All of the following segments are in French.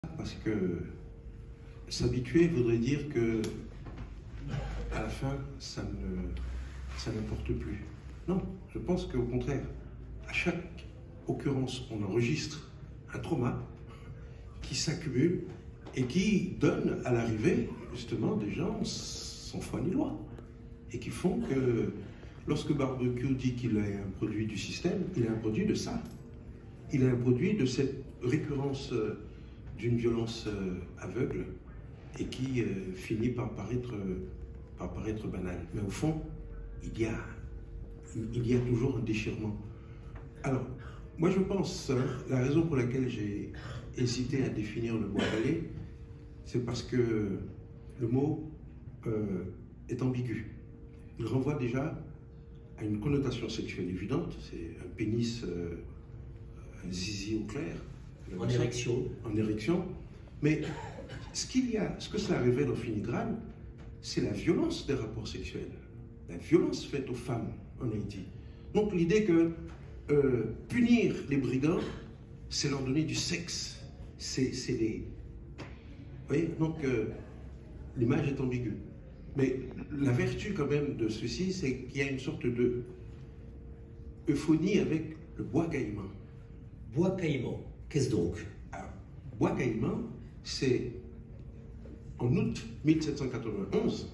Parce que s'habituer voudrait dire que à la fin, ça n'importe plus. Non, je pense qu'au contraire, à chaque occurrence, on enregistre un trauma qui s'accumule et qui donne à l'arrivée, justement, des gens sans foi ni loi. Et qui font que, lorsque Barbecue dit qu'il est un produit du système, il est un produit de ça. Il est un produit de cette récurrence d'une violence aveugle et qui finit par paraître banale. Mais au fond, il y a toujours un déchirement. Alors, moi je pense, la raison pour laquelle j'ai hésité à définir le mot balai, c'est parce que le mot est ambigu. Il renvoie déjà à une connotation sexuelle évidente, c'est un pénis, un zizi au clair. En érection. En érection. Mais ce que cela révèle en filigrane, c'est la violence des rapports sexuels, la violence faite aux femmes en Haïti. Donc l'idée que punir les brigands, c'est leur donner du sexe. C'est les... Vous voyez, donc l'image est ambiguë. Mais la vertu quand même de ceci, c'est qu'il y a une sorte de euphonie avec le bois caïman. Bois caïman, qu'est-ce donc? Alors, bois caïman, c'est en août 1791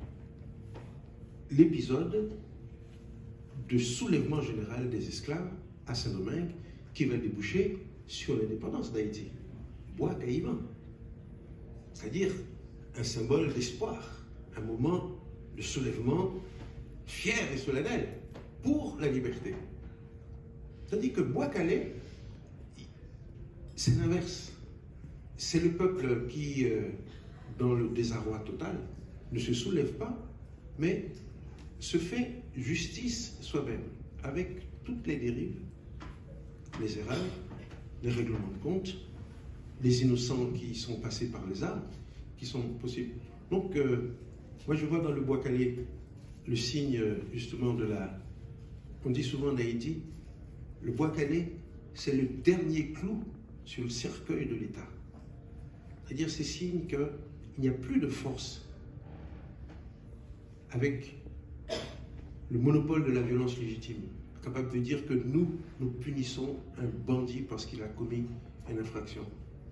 l'épisode de soulèvement général des esclaves à Saint-Domingue qui va déboucher sur l'indépendance d'Haïti. Bois caïman, c'est-à-dire un symbole d'espoir, un moment de soulèvement fier et solennel pour la liberté. C'est-à-dire que Bois-Calais, c'est l'inverse. C'est le peuple qui, dans le désarroi total, ne se soulève pas, mais se fait justice soi-même, avec toutes les dérives, les erreurs, les règlements de compte, les innocents qui sont passés par les armes, qui sont possibles. Donc, moi je vois dans le Bois-Calais le signe justement de la... On dit souvent en Haïti, le Bois-Calais, c'est le dernier clou sur le cercueil de l'État. C'est-à-dire c'est signe qu'il n'y a plus de force avec le monopole de la violence légitime, capable de dire que nous punissons un bandit parce qu'il a commis une infraction.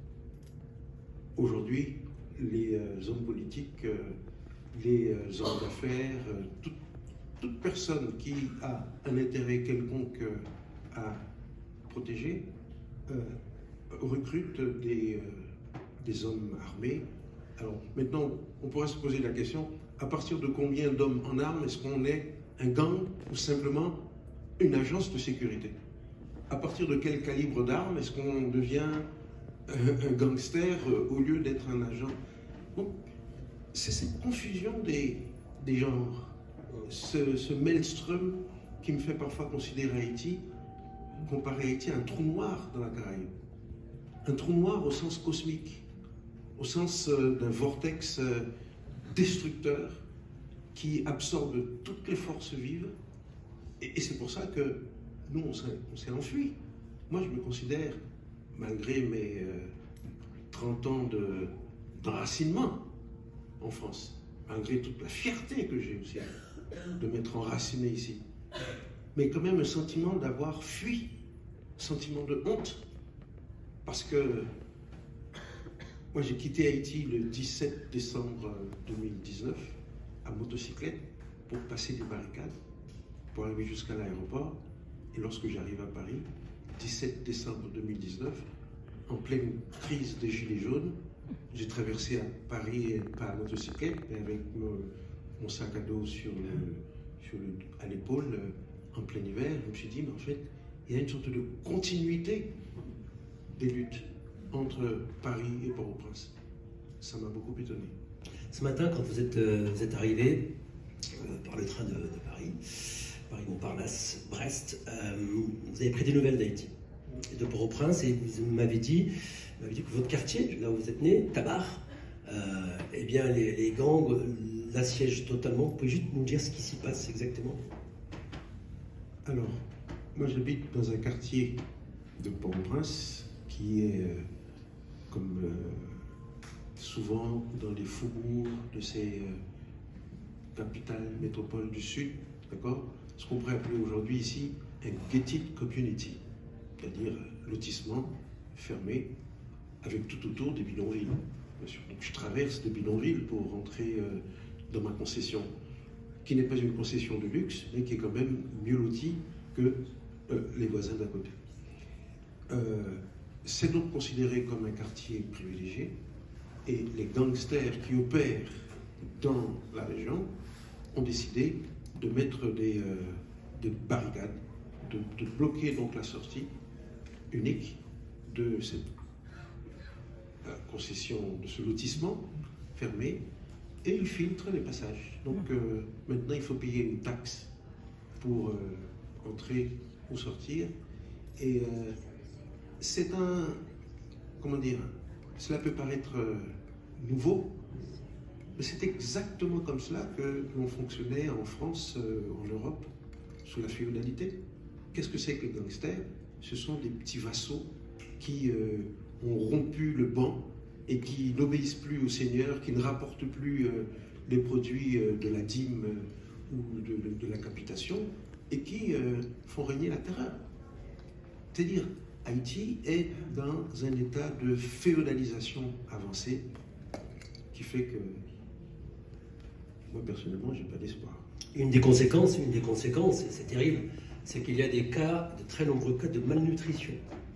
Aujourd'hui, les hommes politiques, les hommes d'affaires, toute personne qui a un intérêt quelconque à protéger recrute des hommes armés. Alors maintenant, on pourrait se poser la question, à partir de combien d'hommes en armes est-ce qu'on est un gang ou simplement une agence de sécurité? À partir de quel calibre d'armes est-ce qu'on devient un gangster au lieu d'être un agent? Donc, c'est cette confusion des genres, ce maelstrom qui me fait parfois considérer Haïti, comparer Haïti à un trou noir dans la Caraïbe. Un trou noir au sens cosmique, au sens d'un vortex destructeur qui absorbe toutes les forces vives. Et c'est pour ça que nous, on s'est enfuis. Moi, je me considère, malgré mes 30 ans d'enracinement en France, malgré toute la fierté que j'ai aussi de m'être enraciné ici, mais quand même un sentiment d'avoir fui, sentiment de honte, parce que moi j'ai quitté Haïti le 17 décembre 2019 à motocyclette pour passer des barricades, pour arriver jusqu'à l'aéroport, et lorsque j'arrive à Paris, 17 décembre 2019, en pleine crise des Gilets jaunes, j'ai traversé à Paris, pas à motocyclette, mais avec mon sac à dos à l'épaule, en plein hiver. Je me suis dit, mais en fait, il y a une sorte de continuité des luttes entre Paris et Port-au-Prince. Ça m'a beaucoup étonné. Ce matin, quand vous êtes arrivé par le train de Paris, Paris-Montparnasse, Brest, vous avez pris des nouvelles d'Haïti et de Port-au-Prince, et vous m'avez dit que votre quartier, là où vous êtes né, Tabar, eh bien les gangs l'assiègent totalement. Vous pouvez juste nous dire ce qui s'y passe exactement? Alors, moi j'habite dans un quartier de Port-au-Prince qui est comme souvent dans les faubourgs de ces capitales, métropoles du Sud, d'accord, ce qu'on pourrait appeler aujourd'hui ici un gated community, c'est-à-dire lotissement fermé avec tout autour des bidonvilles. Bien sûr. Donc je traverse des bidonvilles pour rentrer dans ma concession, qui n'est pas une concession de luxe, mais qui est quand même mieux lotie que les voisins d'à côté. C'est donc considéré comme un quartier privilégié, et les gangsters qui opèrent dans la région ont décidé de mettre des barricades, de bloquer donc la sortie unique de cette concession, de ce lotissement fermé, et ils filtrent les passages. Donc maintenant il faut payer une taxe pour entrer ou sortir, et c'est un, comment dire, cela peut paraître nouveau, mais c'est exactement comme cela que l'on fonctionnait en France, en Europe, sous la féodalité. Qu'est-ce que c'est que les gangsters? Ce sont des petits vassaux qui ont rompu le ban et qui n'obéissent plus au seigneur, qui ne rapportent plus les produits de la dîme ou de la capitation, et qui font régner la terreur. C'est-à-dire, Haïti est dans un état de féodalisation avancée qui fait que moi personnellement j'ai pas d'espoir. Une des conséquences, et c'est terrible, c'est qu'il y a des cas, de très nombreux cas de malnutrition.